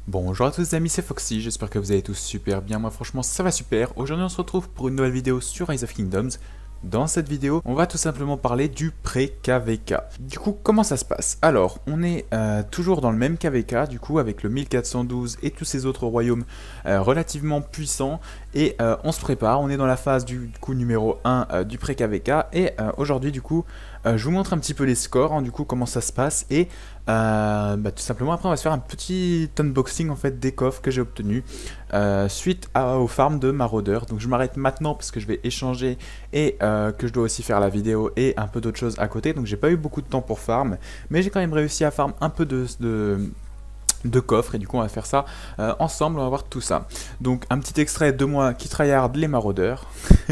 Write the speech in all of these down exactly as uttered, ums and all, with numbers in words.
Bonjour à tous les amis, c'est Foxy, j'espère que vous allez tous super bien, moi franchement ça va super. Aujourd'hui on se retrouve pour une nouvelle vidéo sur Rise of Kingdoms. Dans cette vidéo, on va tout simplement parler du pré-K V K. Du coup, comment ça se passe? Alors, on est euh, toujours dans le même K V K, du coup, avec le mille quatre cent douze et tous ces autres royaumes euh, relativement puissants. Et euh, on se prépare, on est dans la phase du coup numéro un euh, du pré-K V K. Et euh, aujourd'hui, du coup, euh, je vous montre un petit peu les scores, hein, du coup, comment ça se passe. Et euh, bah, tout simplement, après, on va se faire un petit unboxing en fait des coffres que j'ai obtenus euh, suite à, aux farms de maraudeurs. Donc, je m'arrête maintenant parce que je vais échanger et euh, que je dois aussi faire la vidéo et un peu d'autres choses à côté. Donc, j'ai pas eu beaucoup de temps pour farm, mais j'ai quand même réussi à farm un peu de, de de coffres et du coup on va faire ça euh, ensemble, on va voir tout ça. Donc un petit extrait de moi qui tryhard les maraudeurs.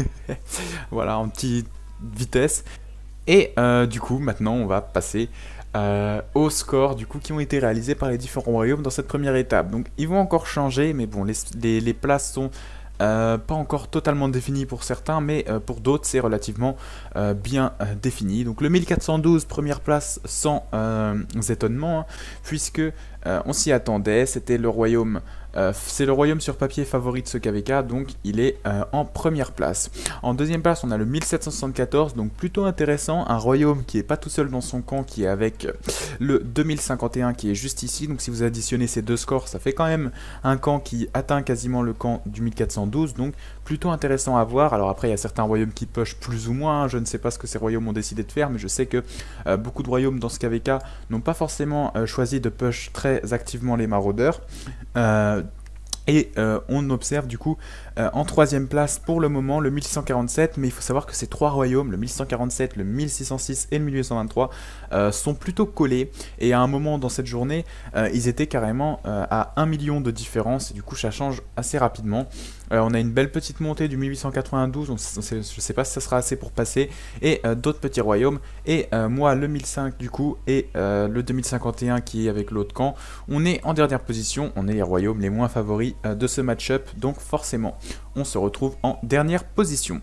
Voilà, en petite vitesse. Et euh, du coup maintenant on va passer euh, aux scores du coup qui ont été réalisés par les différents royaumes dans cette première étape. Donc ils vont encore changer, mais bon les, les, les places sont Euh, pas encore totalement défini pour certains, mais euh, pour d'autres c'est relativement euh, bien euh, défini. Donc le mille quatre cent douze, première place sans euh, étonnement, hein, puisque euh, on s'y attendait, c'était le royaume, euh, c'est le royaume sur papier favori de ce K V K, donc il est euh, en première place. En deuxième place on a le mille sept cent soixante-quatorze, donc plutôt intéressant, un royaume qui est pas tout seul dans son camp, qui est avec le deux mille cinquante et un qui est juste ici. Donc si vous additionnez ces deux scores, ça fait quand même un camp qui atteint quasiment le camp du mille quatre cent douze, donc plutôt intéressant à voir. Alors après il y a certains royaumes qui push plus ou moins, hein. Je ne sais pas ce que ces royaumes ont décidé de faire, mais je sais que euh, beaucoup de royaumes dans ce K V K n'ont pas forcément euh, choisi de push très activement les maraudeurs. Euh, Et euh, on observe du coup euh, en troisième place pour le moment le mille six cent quarante-sept, mais il faut savoir que ces trois royaumes, le mille six cent quarante-sept, le mille six cent six et le mille huit cent vingt-trois, euh, sont plutôt collés. Et à un moment dans cette journée, euh, ils étaient carrément euh, à un million de différence, et du coup ça change assez rapidement. Euh, on a une belle petite montée du mille huit cent quatre-vingt-douze, on, on sait, je ne sais pas si ça sera assez pour passer, et euh, d'autres petits royaumes. Et euh, moi le mille cinq du coup, et euh, le deux mille cinquante et un qui est avec l'autre camp, on est en dernière position, on est les royaumes les moins favoris de ce match-up, donc forcément on se retrouve en dernière position.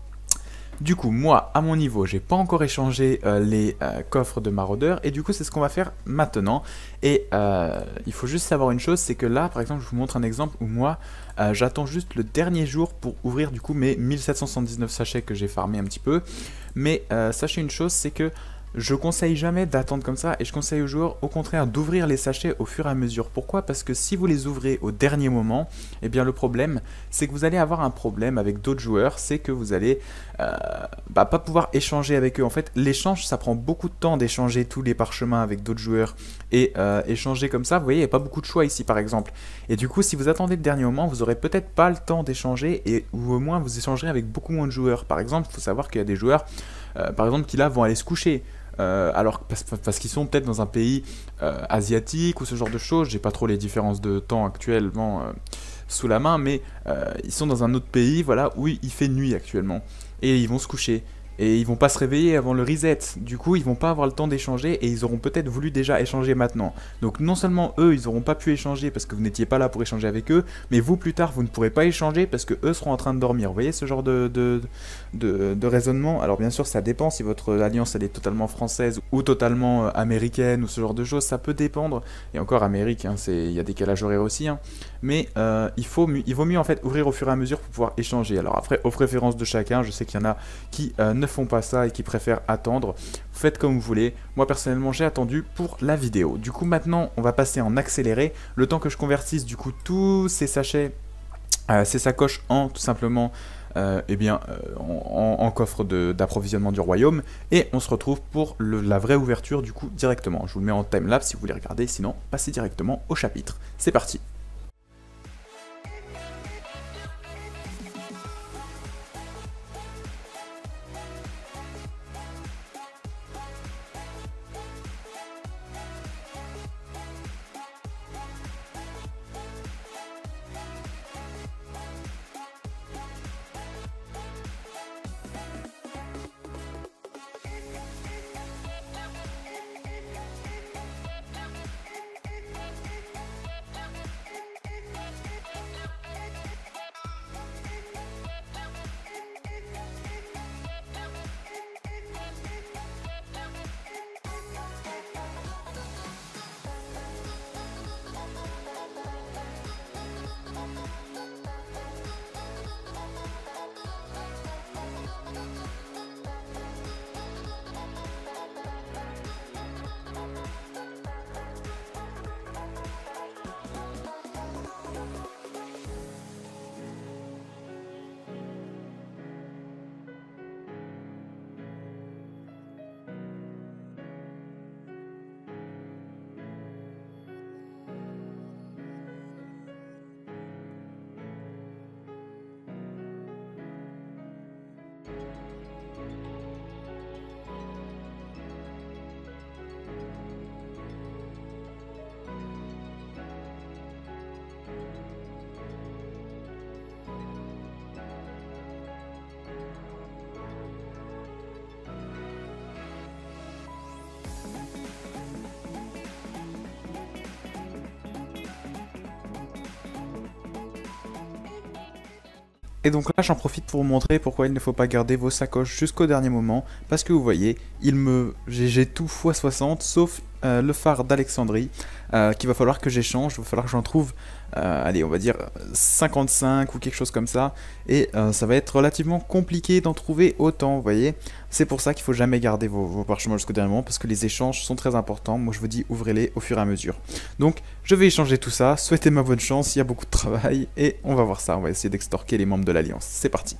Du coup, moi, à mon niveau, j'ai pas encore échangé euh, les euh, coffres de maraudeurs, et du coup, c'est ce qu'on va faire maintenant. Et euh, il faut juste savoir une chose, c'est que là, par exemple, je vous montre un exemple où moi, euh, j'attends juste le dernier jour pour ouvrir du coup mes mille sept cent soixante-dix-neuf sachets que j'ai farmé un petit peu. Mais euh, sachez une chose, c'est que je conseille jamais d'attendre comme ça, et je conseille aux joueurs au contraire d'ouvrir les sachets au fur et à mesure. Pourquoi? Parce que si vous les ouvrez au dernier moment, eh bien le problème c'est que vous allez avoir un problème avec d'autres joueurs, c'est que vous allez euh, bah, pas pouvoir échanger avec eux. En fait, l'échange, ça prend beaucoup de temps d'échanger tous les parchemins avec d'autres joueurs, et euh, échanger comme ça, vous voyez, il n'y a pas beaucoup de choix ici par exemple. Et du coup, si vous attendez le dernier moment, vous aurez peut-être pas le temps d'échanger, et ou au moins vous échangerez avec beaucoup moins de joueurs. Par exemple, il faut savoir qu'il y a des joueurs, euh, par exemple, qui là vont aller se coucher. Euh, alors parce, parce qu'ils sont peut-être dans un pays euh, asiatique ou ce genre de choses, j'ai pas trop les différences de temps actuellement euh, sous la main, mais euh, ils sont dans un autre pays, voilà, où il fait nuit actuellement, et ils vont se coucher. Et ils vont pas se réveiller avant le reset, du coup ils vont pas avoir le temps d'échanger, et ils auront peut-être voulu déjà échanger maintenant. Donc non seulement eux ils auront pas pu échanger parce que vous n'étiez pas là pour échanger avec eux, mais vous plus tard vous ne pourrez pas échanger parce que eux seront en train de dormir. Vous voyez ce genre de, de, de, de raisonnement? Alors bien sûr ça dépend si votre alliance elle est totalement française ou totalement euh, américaine ou ce genre de choses, ça peut dépendre. Et encore Amérique, hein, il y a des décalages horaires aussi, hein. Mais euh, il, faut, il vaut mieux en fait ouvrir au fur et à mesure pour pouvoir échanger. Alors après aux préférences de chacun, je sais qu'il y en a qui euh, ne font pas ça et qui préfèrent attendre. Faites comme vous voulez. Moi personnellement j'ai attendu pour la vidéo. Du coup maintenant on va passer en accéléré, le temps que je convertisse du coup tous ces sachets, euh, ces sacoches en tout simplement euh, eh bien, euh, en, en, en coffre d'approvisionnement du royaume, et on se retrouve pour le, la vraie ouverture du coup directement. Je vous le mets en timelapse si vous voulez regarder, sinon passez directement au chapitre. C'est parti. Et donc là, j'en profite pour vous montrer pourquoi il ne faut pas garder vos sacoches jusqu'au dernier moment, parce que vous voyez, il me, j'ai tout fois soixante, sauf euh, le phare d'Alexandrie, euh, qu'il va falloir que j'échange, il va falloir que j'en trouve, euh, allez, on va dire cinquante-cinq ou quelque chose comme ça, et euh, ça va être relativement compliqué d'en trouver autant, vous voyez. C'est pour ça qu'il faut jamais garder vos, vos parchemins jusqu'au dernier moment, parce que les échanges sont très importants. Moi, je vous dis, ouvrez-les au fur et à mesure. Donc, je vais échanger tout ça, souhaitez-moi bonne chance, il y a beaucoup de travail, et on va voir ça, on va essayer d'extorquer les membres de l'Alliance. C'est parti.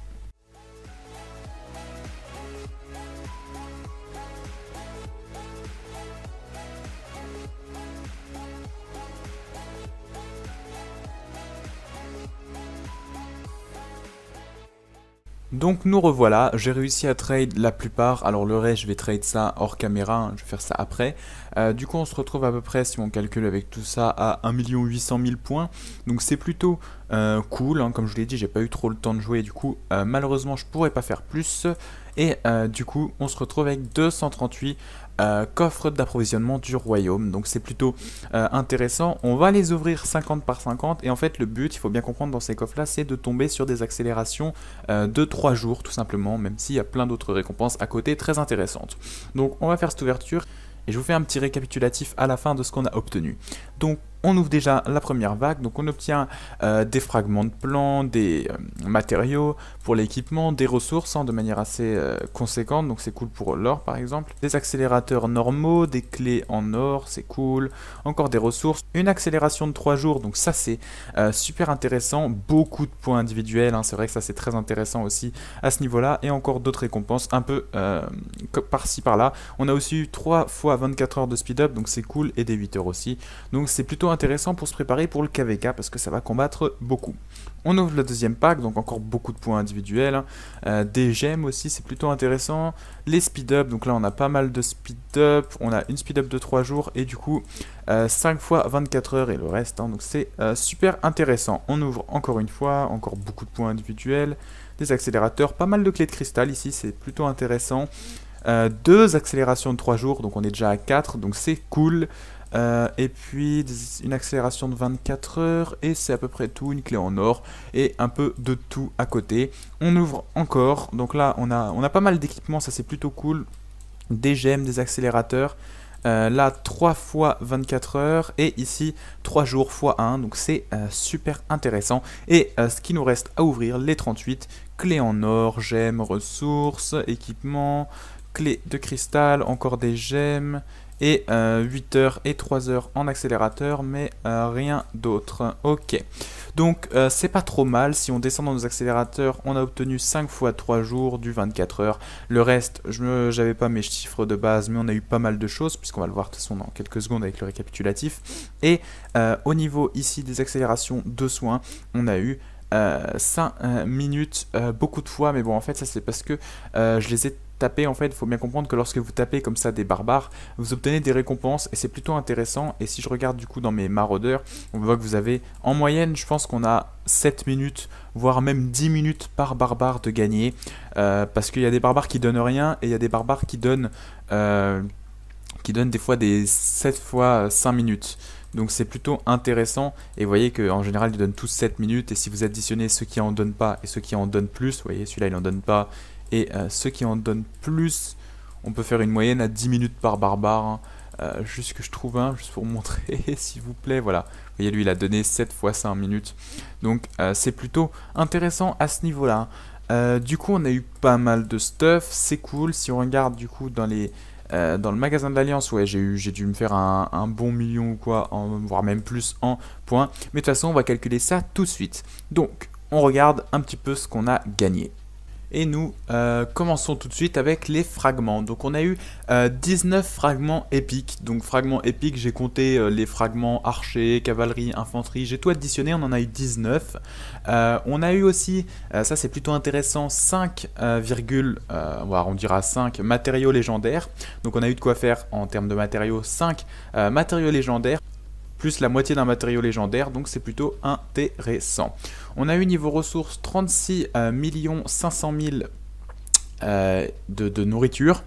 Donc nous revoilà, j'ai réussi à trade la plupart, alors le reste je vais trade ça hors caméra, hein, je vais faire ça après. Euh, du coup on se retrouve à peu près, si on calcule avec tout ça, à un million huit cent mille points. Donc c'est plutôt euh, cool, hein, comme je vous l'ai dit, j'ai pas eu trop le temps de jouer, du coup euh, malheureusement je pourrais pas faire plus. Et euh, du coup on se retrouve avec deux cent trente-huit euh, coffres d'approvisionnement du royaume. Donc c'est plutôt euh, intéressant. On va les ouvrir cinquante par cinquante. Et en fait le but, il faut bien comprendre dans ces coffres là, c'est de tomber sur des accélérations euh, de trois jours tout simplement. Même s'il y a plein d'autres récompenses à côté très intéressantes. Donc on va faire cette ouverture. Et je vous fais un petit récapitulatif à la fin de ce qu'on a obtenu. Donc on ouvre déjà la première vague, donc on obtient euh, des fragments de plans, des euh, matériaux pour l'équipement, des ressources hein, de manière assez euh, conséquente, donc c'est cool pour l'or par exemple, des accélérateurs normaux, des clés en or, c'est cool, encore des ressources, une accélération de trois jours, donc ça c'est euh, super intéressant, beaucoup de points individuels, hein, c'est vrai que ça c'est très intéressant aussi à ce niveau-là, et encore d'autres récompenses un peu euh, par-ci par-là. On a aussi eu trois fois vingt-quatre heures de speed-up, donc c'est cool, et des huit heures aussi, donc c'est plutôt intéressant pour se préparer pour le K V K parce que ça va combattre beaucoup. On ouvre le deuxième pack, donc encore beaucoup de points individuels, hein. euh, des gemmes aussi, c'est plutôt intéressant, les speed-up, donc là on a pas mal de speed-up, on a une speed-up de trois jours et du coup euh, cinq fois vingt-quatre heures et le reste, hein. Donc c'est euh, super intéressant. On ouvre encore une fois, encore beaucoup de points individuels, des accélérateurs, pas mal de clés de cristal ici, c'est plutôt intéressant. Euh, deux accélérations de trois jours, donc on est déjà à quatre, donc c'est cool. Euh, et puis une accélération de vingt-quatre heures et c'est à peu près tout, une clé en or et un peu de tout à côté. On ouvre encore, donc là on a, on a pas mal d'équipements, ça c'est plutôt cool, des gemmes, des accélérateurs, euh, là trois fois vingt-quatre heures et ici trois jours fois un, donc c'est euh, super intéressant. Et euh, ce qui nous reste à ouvrir, les trente-huit, clés en or, gemmes, ressources, équipements, clés de cristal, encore des gemmes, et euh, huit heures et trois heures en accélérateur, mais euh, rien d'autre. Ok, donc euh, c'est pas trop mal. Si on descend dans nos accélérateurs, on a obtenu cinq fois trois jours du vingt-quatre heures. Le reste, je n'avais pas mes chiffres de base, mais on a eu pas mal de choses, puisqu'on va le voir de toute façon dans quelques secondes avec le récapitulatif. Et euh, au niveau ici des accélérations de soins, on a eu euh, cinq euh, minutes euh, beaucoup de fois, mais bon en fait ça c'est parce que euh, je les ai taper en fait, il faut bien comprendre que lorsque vous tapez comme ça des barbares, vous obtenez des récompenses et c'est plutôt intéressant. Et si je regarde du coup dans mes maraudeurs, on voit que vous avez en moyenne, je pense qu'on a sept minutes, voire même dix minutes par barbare de gagner, euh, parce qu'il y a des barbares qui donnent rien et il y a des barbares qui donnent euh, qui donnent des fois des sept fois cinq minutes. Donc c'est plutôt intéressant et vous voyez qu'en général ils donnent tous sept minutes et si vous additionnez ceux qui en donnent pas et ceux qui en donnent plus, vous voyez celui-là il en donne pas, et euh, ceux qui en donnent plus, on peut faire une moyenne à dix minutes par barbare, hein. euh, juste que je trouve un, juste pour vous montrer, s'il vous plaît, voilà. Vous voyez, lui, il a donné sept fois cinq minutes. Donc, euh, c'est plutôt intéressant à ce niveau-là. Euh, du coup, on a eu pas mal de stuff, c'est cool. Si on regarde, du coup, dans les... Euh, dans le magasin de l'Alliance, ouais, j'ai eu, j'ai dû me faire un, un bon million ou quoi, en, voire même plus en points. Mais de toute façon, on va calculer ça tout de suite. Donc, on regarde un petit peu ce qu'on a gagné. Et nous euh, commençons tout de suite avec les fragments. Donc on a eu euh, dix-neuf fragments épiques. Donc fragments épiques, j'ai compté euh, les fragments archers, cavalerie, infanterie. J'ai tout additionné, on en a eu dix-neuf. Euh, on a eu aussi, euh, ça c'est plutôt intéressant, cinq, euh, euh, on dira cinq matériaux légendaires. Donc on a eu de quoi faire en termes de matériaux, cinq euh, matériaux légendaires, plus la moitié d'un matériau légendaire, donc c'est plutôt intéressant. On a eu niveau ressources trente-six millions cinq cent mille euh, de, de nourriture,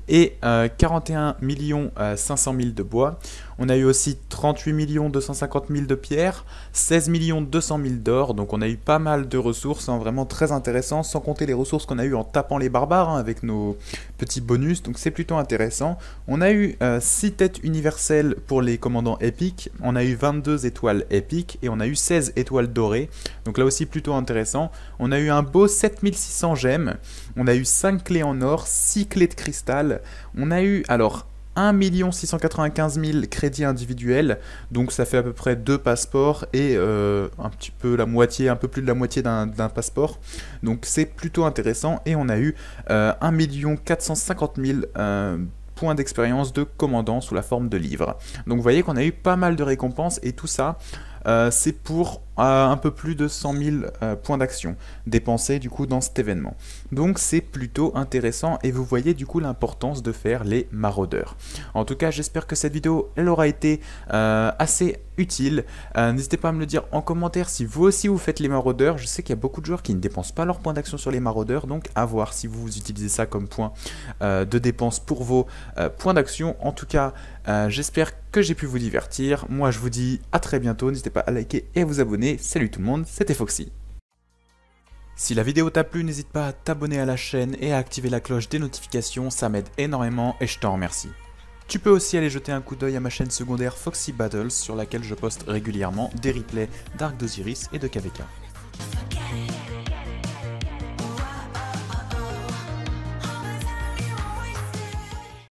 et euh, quarante et un millions cinq cent mille de bois. On a eu aussi trente-huit millions deux cent cinquante mille de pierre, seize millions deux cent mille d'or, donc on a eu pas mal de ressources, hein, vraiment très intéressant, sans compter les ressources qu'on a eu en tapant les barbares, hein, avec nos petits bonus, donc c'est plutôt intéressant. On a eu euh, six têtes universelles pour les commandants épiques, on a eu vingt-deux étoiles épiques, et on a eu seize étoiles dorées, donc là aussi plutôt intéressant. On a eu un beau sept mille six cents gemmes, on a eu cinq clés en or, six clés de cristal, on a eu, alors, un million six cent quatre-vingt-quinze mille crédits individuels, donc ça fait à peu près deux passeports et euh, un petit peu la moitié, un peu plus de la moitié d'un passeport, donc c'est plutôt intéressant. Et on a eu euh, un million quatre cent cinquante mille euh, points d'expérience de commandant sous la forme de livres. Donc vous voyez qu'on a eu pas mal de récompenses et tout ça euh, c'est pour euh, un peu plus de cent mille euh, points d'action dépensés du coup dans cet événement. Donc c'est plutôt intéressant et vous voyez du coup l'importance de faire les maraudeurs. En tout cas j'espère que cette vidéo elle aura été euh, assez utile. Euh, N'hésitez pas à me le dire en commentaire si vous aussi vous faites les maraudeurs. Je sais qu'il y a beaucoup de joueurs qui ne dépensent pas leurs points d'action sur les maraudeurs, donc à voir si vous utilisez ça comme point euh, de dépense pour vos euh, points d'action. En tout cas euh, j'espère que j'ai pu vous divertir. Moi je vous dis à très bientôt, n'hésitez pas à liker et à vous abonner. Salut tout le monde, c'était Foxy. Si la vidéo t'a plu, n'hésite pas à t'abonner à la chaîne et à activer la cloche des notifications, ça m'aide énormément et je t'en remercie. Tu peux aussi aller jeter un coup d'œil à ma chaîne secondaire Foxy Battles sur laquelle je poste régulièrement des replays d'Arc d'Osiris et de K V K.